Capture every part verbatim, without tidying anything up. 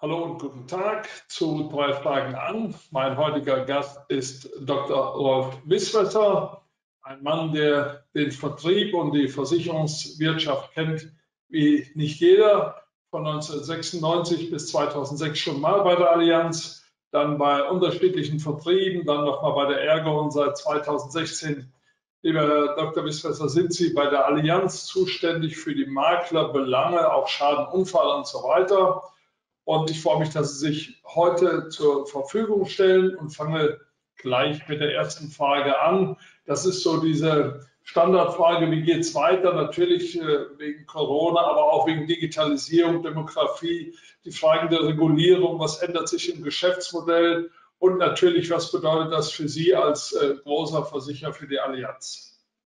Hallo und guten Tag zu drei Fragen an. Mein heutiger Gast ist Doktor Rolf Wisswesser, ein Mann, der den Vertrieb und die Versicherungswirtschaft kennt wie nicht jeder. Von neunzehnhundertsechsundneunzig bis zweitausendsechs schon mal bei der Allianz, dann bei unterschiedlichen Vertrieben, dann nochmal bei der ERGO und seit zweitausendsechzehn, lieber Herr Doktor Wisswesser, sind Sie bei der Allianz zuständig für die Maklerbelange, auch Schaden, Unfall und so weiter. Und ich freue mich, dass Sie sich heute zur Verfügung stellen und fange gleich mit der ersten Frage an. Das ist so diese Standardfrage, wie geht es weiter? Natürlich wegen Corona, aber auch wegen Digitalisierung, Demografie, die Fragen der Regulierung, was ändert sich im Geschäftsmodell und natürlich, was bedeutet das für Sie als großer Versicherer für die Allianz?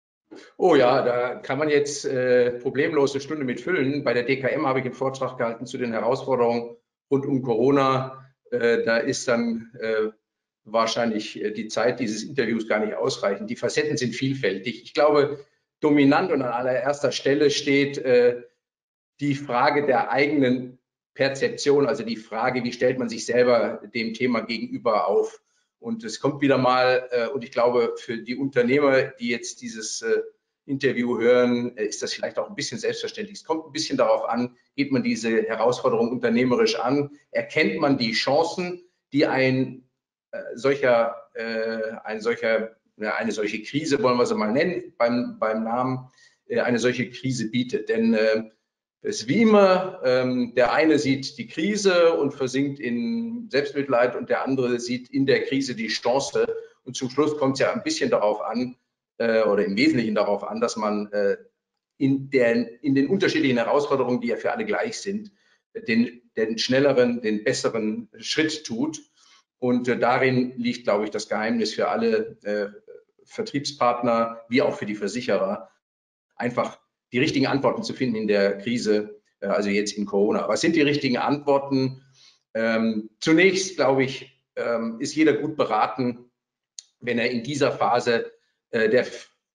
Oh ja, da kann man jetzt äh, problemlos eine Stunde mit füllen. Bei der D K M habe ich einen Vortrag gehalten zu den Herausforderungen rund um Corona. Äh, da ist dann äh, wahrscheinlich die Zeit dieses Interviews gar nicht ausreichend. Die Facetten sind vielfältig. Ich glaube, dominant und an allererster Stelle steht äh, die Frage der eigenen Perzeption, also die Frage, wie stellt man sich selber dem Thema gegenüber auf? Und es kommt wieder mal, äh, und ich glaube, für die Unternehmer, die jetzt dieses äh, Interview hören, ist das vielleicht auch ein bisschen selbstverständlich. Es kommt ein bisschen darauf an, geht man diese Herausforderung unternehmerisch an, erkennt man die Chancen, die ein äh, solcher, äh, ein solcher, ja, eine solche Krise, wollen wir sie mal nennen, beim, beim Namen, äh, eine solche Krise bietet. Denn äh, es ist wie immer, ähm, der eine sieht die Krise und versinkt in Selbstmitleid und der andere sieht in der Krise die Chance. Und zum Schluss kommt es ja ein bisschen darauf an, äh, oder im Wesentlichen darauf an, dass man äh, in, der, in den unterschiedlichen Herausforderungen, die ja für alle gleich sind, den, den schnelleren, den besseren Schritt tut. Und äh, darin liegt, glaube ich, das Geheimnis für alle äh, Vertriebspartner wie auch für die Versicherer, einfach die richtigen Antworten zu finden in der Krise, also jetzt in Corona. Was sind die richtigen Antworten? Ähm, zunächst, glaube ich, ähm, ist jeder gut beraten, wenn er in dieser Phase äh, der,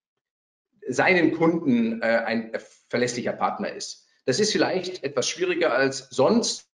seinen Kunden äh, ein verlässlicher Partner ist. Das ist vielleicht etwas schwieriger als sonst,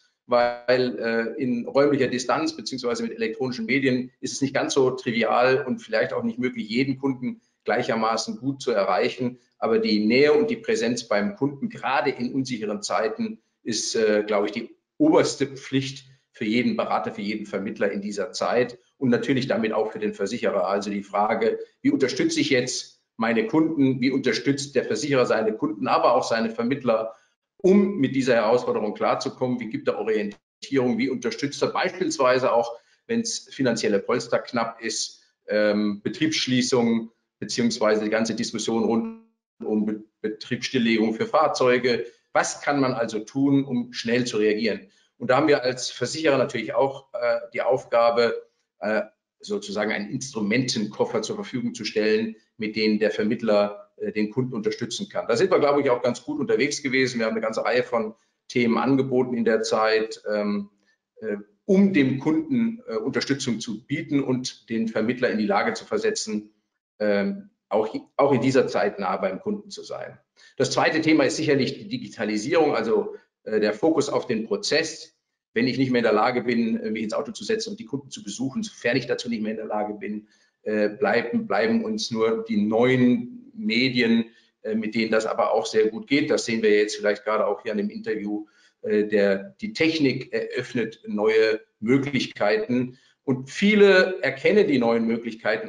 weil äh, in räumlicher Distanz beziehungsweise mit elektronischen Medien ist es nicht ganz so trivial und vielleicht auch nicht möglich, jeden Kunden gleichermaßen gut zu erreichen. Aber die Nähe und die Präsenz beim Kunden, gerade in unsicheren Zeiten, ist, äh, glaube ich, die oberste Pflicht für jeden Berater, für jeden Vermittler in dieser Zeit und natürlich damit auch für den Versicherer. Also die Frage, wie unterstütze ich jetzt meine Kunden, wie unterstützt der Versicherer seine Kunden, aber auch seine Vermittler, um mit dieser Herausforderung klarzukommen, wie gibt er Orientierung, wie unterstützt er beispielsweise auch, wenn es finanzielle Polster knapp ist, ähm, Betriebsschließungen, beziehungsweise die ganze Diskussion rund um Be Betriebsstilllegung für Fahrzeuge. Was kann man also tun, um schnell zu reagieren? Und da haben wir als Versicherer natürlich auch äh, die Aufgabe, äh, sozusagen einen Instrumentenkoffer zur Verfügung zu stellen, mit denen der Vermittler äh, den Kunden unterstützen kann. Da sind wir, glaube ich, auch ganz gut unterwegs gewesen. Wir haben eine ganze Reihe von Themen angeboten in der Zeit, ähm, äh, um dem Kunden äh, Unterstützung zu bieten und den Vermittler in die Lage zu versetzen, ähm, auch, auch in dieser Zeit nah beim Kunden zu sein. Das zweite Thema ist sicherlich die Digitalisierung, also äh, der Fokus auf den Prozess. Wenn ich nicht mehr in der Lage bin, mich ins Auto zu setzen und die Kunden zu besuchen, sofern ich dazu nicht mehr in der Lage bin, äh, bleiben, bleiben uns nur die neuen Medien, äh, mit denen das aber auch sehr gut geht. Das sehen wir jetzt vielleicht gerade auch hier an dem Interview. Äh, der, die Technik eröffnet neue Möglichkeiten und viele erkennen die neuen Möglichkeiten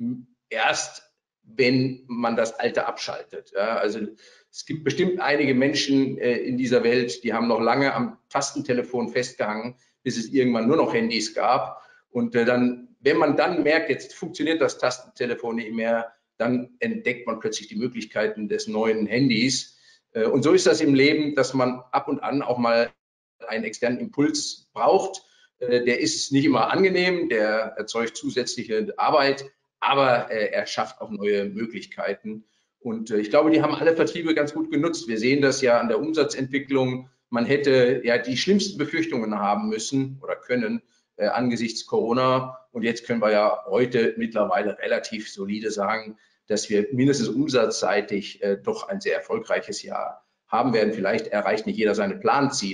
erst, wenn man das Alte abschaltet. Ja, also es gibt bestimmt einige Menschen äh, in dieser Welt, die haben noch lange am Tastentelefon festgehangen, bis es irgendwann nur noch Handys gab. Und äh, dann, wenn man dann merkt, jetzt funktioniert das Tastentelefon nicht mehr, dann entdeckt man plötzlich die Möglichkeiten des neuen Handys. Äh, und so ist das im Leben, dass man ab und an auch mal einen externen Impuls braucht. Äh, der ist nicht immer angenehm, der erzeugt zusätzliche Arbeit, aber äh, er schafft auch neue Möglichkeiten. Und äh, ich glaube, die haben alle Vertriebe ganz gut genutzt. Wir sehen das ja an der Umsatzentwicklung. Man hätte ja die schlimmsten Befürchtungen haben müssen oder können äh, angesichts Corona. Und jetzt können wir ja heute mittlerweile relativ solide sagen, dass wir mindestens umsatzseitig äh, doch ein sehr erfolgreiches Jahr haben werden. Vielleicht erreicht nicht jeder seine Planziele,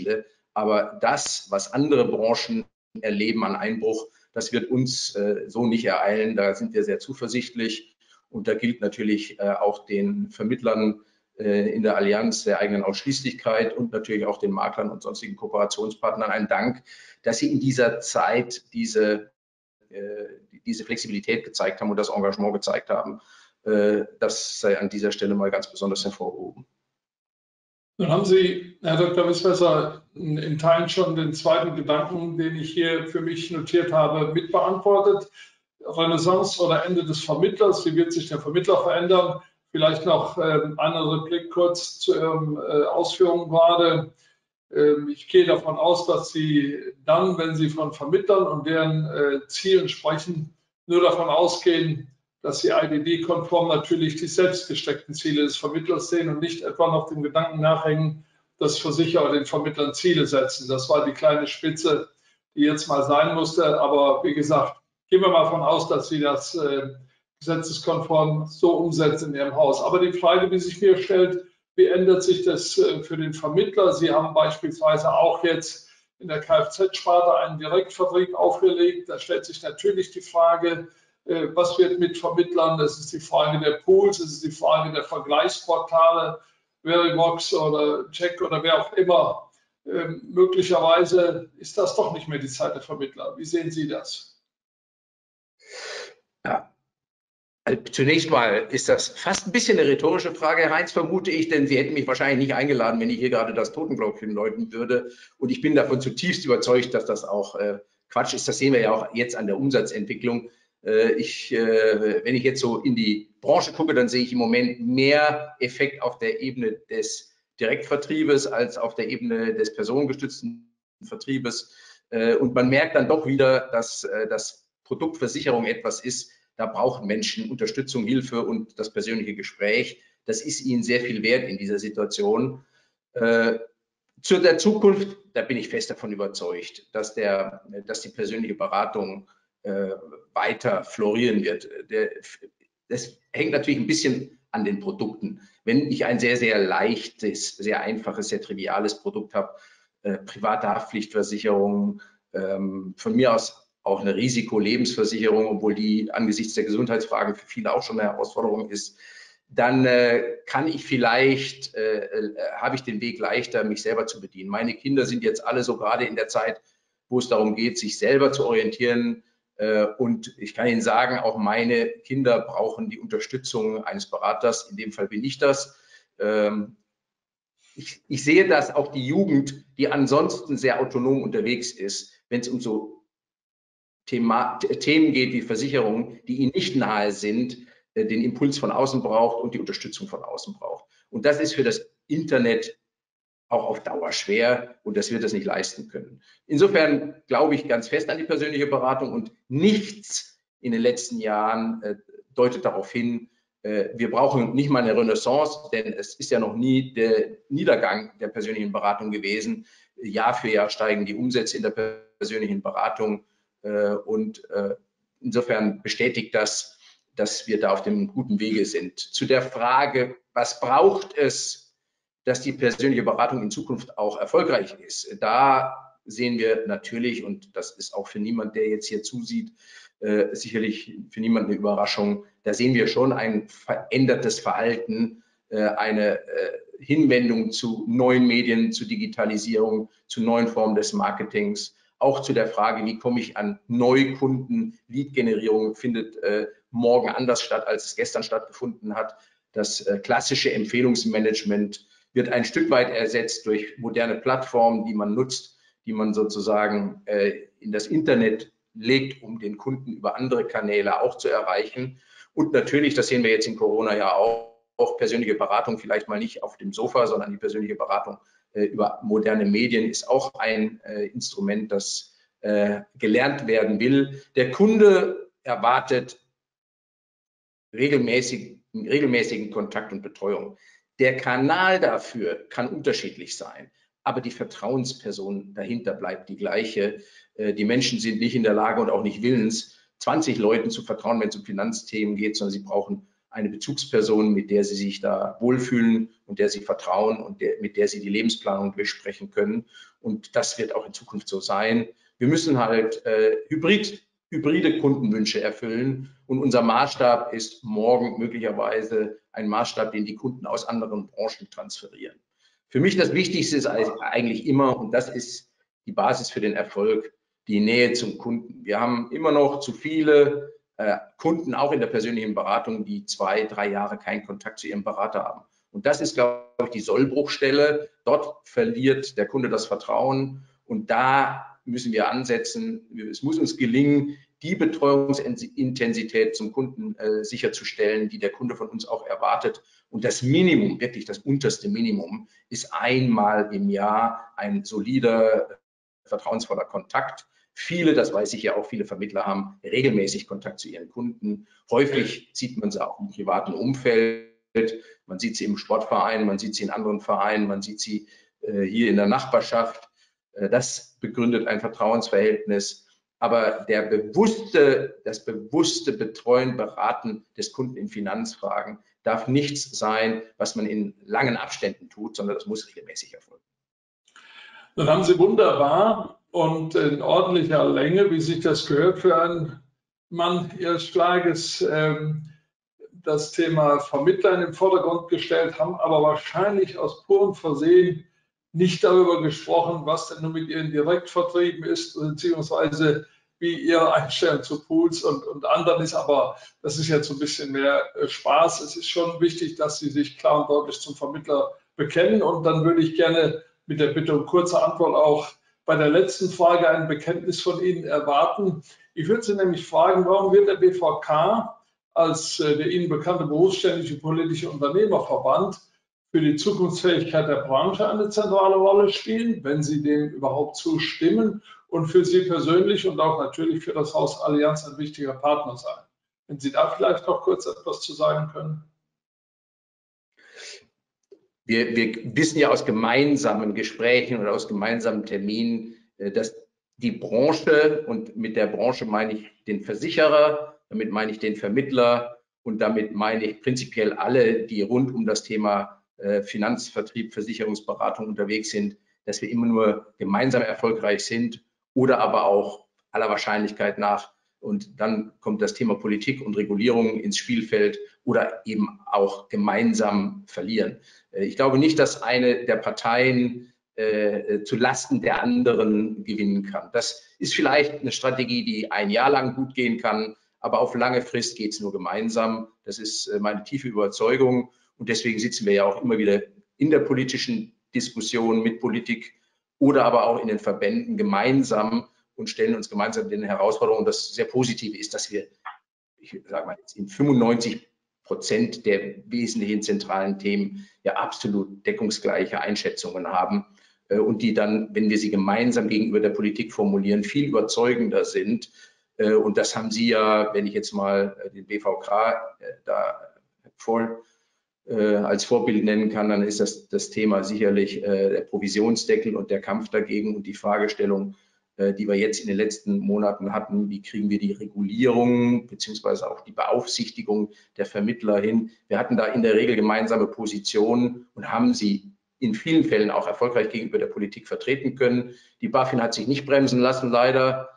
Aber das, was andere Branchen erleben an Einbruch, das wird uns äh, so nicht ereilen. Da sind wir sehr zuversichtlich. Und da gilt natürlich äh, auch den Vermittlern äh, in der Allianz der eigenen Ausschließlichkeit und natürlich auch den Maklern und sonstigen Kooperationspartnern ein Dank, dass sie in dieser Zeit diese, äh, diese Flexibilität gezeigt haben und das Engagement gezeigt haben. Äh, das sei an dieser Stelle mal ganz besonders hervorgehoben. Nun haben Sie, Herr Doktor Wiswesser, in Teilen schon den zweiten Gedanken, den ich hier für mich notiert habe, mitbeantwortet. Renaissance oder Ende des Vermittlers, wie wird sich der Vermittler verändern? Vielleicht noch ähm, einen Blick kurz zu Ihren äh, Ausführungen gerade. Ähm, ich gehe davon aus, dass Sie dann, wenn Sie von Vermittlern und deren äh, Zielen sprechen, nur davon ausgehen, dass Sie I D D-konform natürlich die selbst gesteckten Ziele des Vermittlers sehen und nicht etwa noch dem Gedanken nachhängen, dass Versicherer den Vermittlern Ziele setzen. Das war die kleine Spitze, die jetzt mal sein musste. Aber wie gesagt, gehen wir mal davon aus, dass Sie das äh, gesetzeskonform so umsetzen in Ihrem Haus. Aber die Frage, die sich mir stellt, wie ändert sich das äh, für den Vermittler? Sie haben beispielsweise auch jetzt in der Kfz-Sparte einen Direktvertrieb aufgelegt. Da stellt sich natürlich die Frage, äh, was wird mit Vermittlern? Das ist die Frage der Pools, das ist die Frage der Vergleichsportale, Verivox oder Check oder wer auch immer. Ähm, möglicherweise ist das doch nicht mehr die Zeit der Vermittler. Wie sehen Sie das? Ja, also zunächst mal ist das fast ein bisschen eine rhetorische Frage, Herr Heinz, vermute ich, denn Sie hätten mich wahrscheinlich nicht eingeladen, wenn ich hier gerade das Totenglöckchen läuten würde. Und ich bin davon zutiefst überzeugt, dass das auch äh, Quatsch ist. Das sehen wir ja auch jetzt an der Umsatzentwicklung. Äh, ich, äh, wenn ich jetzt so in die Branche gucke, dann sehe ich im Moment mehr Effekt auf der Ebene des Direktvertriebes als auf der Ebene des personengestützten Vertriebes. Äh, und man merkt dann doch wieder, dass äh, das Produktversicherung etwas ist, da brauchen Menschen Unterstützung, Hilfe und das persönliche Gespräch. Das ist ihnen sehr viel wert in dieser Situation. Äh, zu der Zukunft, da bin ich fest davon überzeugt, dass, der, dass die persönliche Beratung äh, weiter florieren wird. Der, das hängt natürlich ein bisschen an den Produkten. Wenn ich ein sehr, sehr leichtes, sehr einfaches, sehr triviales Produkt habe, äh, private Haftpflichtversicherung, ähm, von mir aus auch eine Risikolebensversicherung, obwohl die angesichts der Gesundheitsfragen für viele auch schon eine Herausforderung ist, dann äh, kann ich vielleicht, äh, äh, habe ich den Weg leichter, mich selber zu bedienen. Meine Kinder sind jetzt alle so gerade in der Zeit, wo es darum geht, sich selber zu orientieren. Äh, und ich kann Ihnen sagen, auch meine Kinder brauchen die Unterstützung eines Beraters. In dem Fall bin ich das. Ähm, ich, ich sehe, dass auch die Jugend, die ansonsten sehr autonom unterwegs ist, wenn es um so Thema, Themen geht wie Versicherungen, die ihnen nicht nahe sind, den Impuls von außen braucht und die Unterstützung von außen braucht. Und das ist für das Internet auch auf Dauer schwer und das wird es nicht leisten können. Insofern glaube ich ganz fest an die persönliche Beratung und nichts in den letzten Jahren äh, deutet darauf hin, äh, wir brauchen nicht mal eine Renaissance, denn es ist ja noch nie der Niedergang der persönlichen Beratung gewesen. Jahr für Jahr steigen die Umsätze in der persönlichen Beratung. Und insofern bestätigt das, dass wir da auf dem guten Wege sind. Zu der Frage, was braucht es, dass die persönliche Beratung in Zukunft auch erfolgreich ist? Da sehen wir natürlich, und das ist auch für niemand, der jetzt hier zusieht, äh, sicherlich für niemanden eine Überraschung, da sehen wir schon ein verändertes Verhalten, äh, eine äh, Hinwendung zu neuen Medien, zu Digitalisierung, zu neuen Formen des Marketings. Auch zu der Frage, wie komme ich an Neukunden? Lead-Generierung findet äh, morgen anders statt, als es gestern stattgefunden hat. Das äh, klassische Empfehlungsmanagement wird ein Stück weit ersetzt durch moderne Plattformen, die man nutzt, die man sozusagen äh, in das Internet legt, um den Kunden über andere Kanäle auch zu erreichen. Und natürlich, das sehen wir jetzt in Corona ja auch, auch persönliche Beratung vielleicht mal nicht auf dem Sofa, sondern die persönliche Beratung über moderne Medien ist auch ein äh, Instrument, das äh, gelernt werden will. Der Kunde erwartet regelmäßig, regelmäßigen Kontakt und Betreuung. Der Kanal dafür kann unterschiedlich sein, aber die Vertrauensperson dahinter bleibt die gleiche. Äh, die Menschen sind nicht in der Lage und auch nicht willens, zwanzig Leuten zu vertrauen, wenn es um Finanzthemen geht, sondern sie brauchen eine Bezugsperson, mit der Sie sich da wohlfühlen und der Sie vertrauen und der, mit der Sie die Lebensplanung durchsprechen können. Und das wird auch in Zukunft so sein. Wir müssen halt äh, hybrid, hybride Kundenwünsche erfüllen. Und unser Maßstab ist morgen möglicherweise ein Maßstab, den die Kunden aus anderen Branchen transferieren. Für mich das Wichtigste ist eigentlich immer, und das ist die Basis für den Erfolg, die Nähe zum Kunden. Wir haben immer noch zu viele äh, Kunden, auch in der persönlichen Beratung, die zwei, drei Jahre keinen Kontakt zu ihrem Berater haben. Und das ist, glaube ich, die Sollbruchstelle. Dort verliert der Kunde das Vertrauen. Und da müssen wir ansetzen. Es muss uns gelingen, die Betreuungsintensität zum Kunden äh, sicherzustellen, die der Kunde von uns auch erwartet. Und das Minimum, wirklich das unterste Minimum, ist einmal im Jahr ein solider, vertrauensvoller Kontakt. Viele, das weiß ich ja auch, viele Vermittler haben regelmäßig Kontakt zu ihren Kunden. Häufig sieht man sie auch im privaten Umfeld. Man sieht sie im Sportverein, man sieht sie in anderen Vereinen, man sieht sie äh, hier in der Nachbarschaft. Äh, das begründet ein Vertrauensverhältnis. Aber der bewusste, das bewusste Betreuen, Beraten des Kunden in Finanzfragen darf nichts sein, was man in langen Abständen tut, sondern das muss regelmäßig erfolgen. Dann haben Sie wunderbar und in ordentlicher Länge, wie sich das gehört für einen Mann Ihres Schlages, ähm, das Thema Vermittler in den Vordergrund gestellt, haben aber wahrscheinlich aus purem Versehen nicht darüber gesprochen, was denn nun mit Ihren Direktvertrieben ist, beziehungsweise wie Ihre Einstellung zu Pools und, und anderen ist. Aber das ist jetzt so ein bisschen mehr Spaß. Es ist schon wichtig, dass Sie sich klar und deutlich zum Vermittler bekennen. Und dann würde ich gerne mit der Bitte um kurze Antwort auch bei der letzten Frage ein Bekenntnis von Ihnen erwarten. Ich würde Sie nämlich fragen, warum wird der B V K als äh, der Ihnen bekannte berufsständische politische Unternehmerverband für die Zukunftsfähigkeit der Branche eine zentrale Rolle spielen, wenn Sie dem überhaupt zustimmen und für Sie persönlich und auch natürlich für das Haus Allianz ein wichtiger Partner sein. Wenn Sie da vielleicht noch kurz etwas zu sagen können. Wir, wir wissen ja aus gemeinsamen Gesprächen oder aus gemeinsamen Terminen, dass die Branche, und mit der Branche meine ich den Versicherer, damit meine ich den Vermittler und damit meine ich prinzipiell alle, die rund um das Thema Finanzvertrieb, Versicherungsberatung unterwegs sind, dass wir immer nur gemeinsam erfolgreich sind oder aber auch aller Wahrscheinlichkeit nach. Und dann kommt das Thema Politik und Regulierung ins Spielfeld oder eben auch gemeinsam verlieren. Ich glaube nicht, dass eine der Parteien äh, zu Lasten der anderen gewinnen kann. Das ist vielleicht eine Strategie, die ein Jahr lang gut gehen kann, aber auf lange Frist geht es nur gemeinsam. Das ist meine tiefe Überzeugung. Und deswegen sitzen wir ja auch immer wieder in der politischen Diskussion mit Politik oder aber auch in den Verbänden gemeinsam und stellen uns gemeinsam den Herausforderungen. Das sehr Positive ist, dass wir, ich sage mal jetzt, in fünfundneunzig Prozent der wesentlichen zentralen Themen ja absolut deckungsgleiche Einschätzungen haben und die dann, wenn wir sie gemeinsam gegenüber der Politik formulieren, viel überzeugender sind. Und das haben Sie ja, wenn ich jetzt mal den B V K da vor, als Vorbild nennen kann, dann ist das das Thema sicherlich der Provisionsdeckel und der Kampf dagegen und die Fragestellung, die wir jetzt in den letzten Monaten hatten, wie kriegen wir die Regulierung beziehungsweise auch die Beaufsichtigung der Vermittler hin. Wir hatten da in der Regel gemeinsame Positionen und haben sie in vielen Fällen auch erfolgreich gegenüber der Politik vertreten können. Die BaFin hat sich nicht bremsen lassen, leider,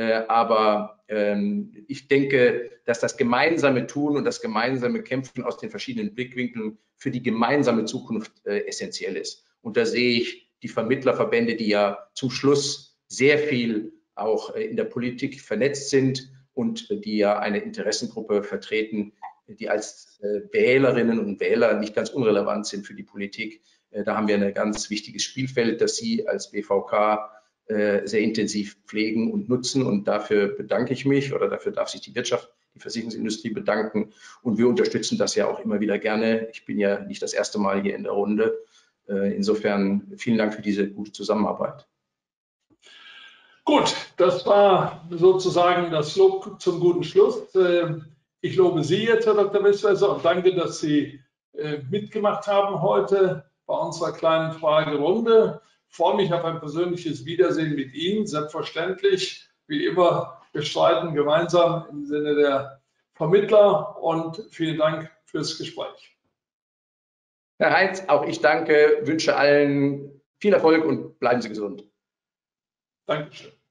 aber ich denke, dass das gemeinsame Tun und das gemeinsame Kämpfen aus den verschiedenen Blickwinkeln für die gemeinsame Zukunft essentiell ist. Und da sehe ich die Vermittlerverbände, die ja zum Schluss sehr viel auch in der Politik vernetzt sind und die ja eine Interessengruppe vertreten, die als Wählerinnen und Wähler nicht ganz unrelevant sind für die Politik. Da haben wir ein ganz wichtiges Spielfeld, das Sie als B V K sehr intensiv pflegen und nutzen. Und dafür bedanke ich mich oder dafür darf sich die Wirtschaft, die Versicherungsindustrie bedanken. Und wir unterstützen das ja auch immer wieder gerne. Ich bin ja nicht das erste Mal hier in der Runde. Insofern vielen Dank für diese gute Zusammenarbeit. Gut, das war sozusagen das Lob zum guten Schluss. Ich lobe Sie jetzt, Herr Doktor Wisswasser, und danke, dass Sie mitgemacht haben heute bei unserer kleinen Fragerunde. Ich freue mich auf ein persönliches Wiedersehen mit Ihnen. Selbstverständlich, wie immer, wir streiten gemeinsam im Sinne der Vermittler und vielen Dank für fürs Gespräch. Herr Heinz, auch ich danke, wünsche allen viel Erfolg und bleiben Sie gesund. Dankeschön.